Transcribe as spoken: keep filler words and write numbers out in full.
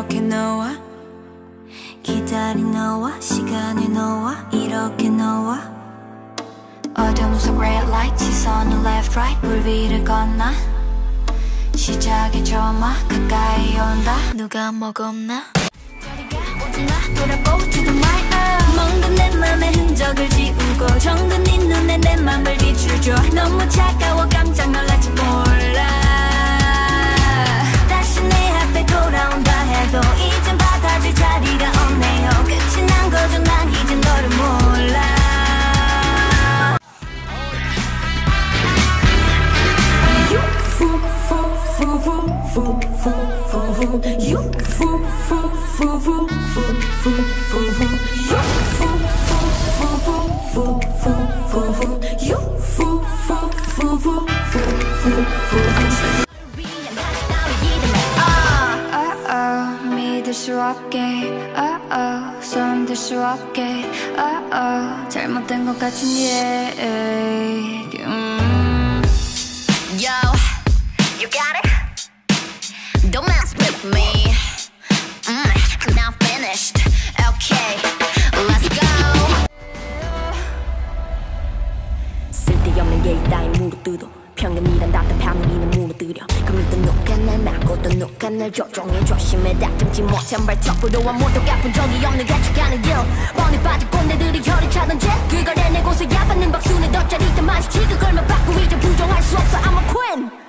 이렇게 너와 기다린 너와 시간을 너와 이렇게 너와 어둠 속 red light 시선은 left right 물 위를 건너 시작의 점화 가까이 온다 누가 머금나 저리가 오지마 돌아보지도 마 멍든 내 맘의 흔적을 지우고 정든 네 눈에 내 맘을 비추줘 너무 차가워 깜짝 놀랄지 몰라 다시 내 앞에 돌아온다 해도 이젠 받아줄 자리가 없네요 끝이 난 거죠 난 이젠 너를 몰라 You fool, fool, fool, fool, fool, fool, fool, fool. You fool, fool, fool, fool, fool, fool, fool. You fool, fool, fool, fool, fool, fool, fool. Ah, oh, 믿을 수 없게, ah, oh, 손들 수 없게, ah, oh, 잘못된 것 같은 얘기. 음. Yo, you got it. Don't mess with me. Mm, I'm not finished. Okay, let's go. 쓸데없는 게 따윈 무릎뜨도 평균이란 답답함 우리는 무너뜨려 그 믿던 누가 날 막고 또 누가 날 조종해 조심해 닥침지 못한 발톱으로 아무도 갚은 적이 없는 가축하는 길 뻔히 빠진 꼰대들이 혀를 차던지 그걸 해내고서 야받는 박수는 더 짜릿한 맛이지 그걸만 받고 이제 부정할 수 없어 I'm a queen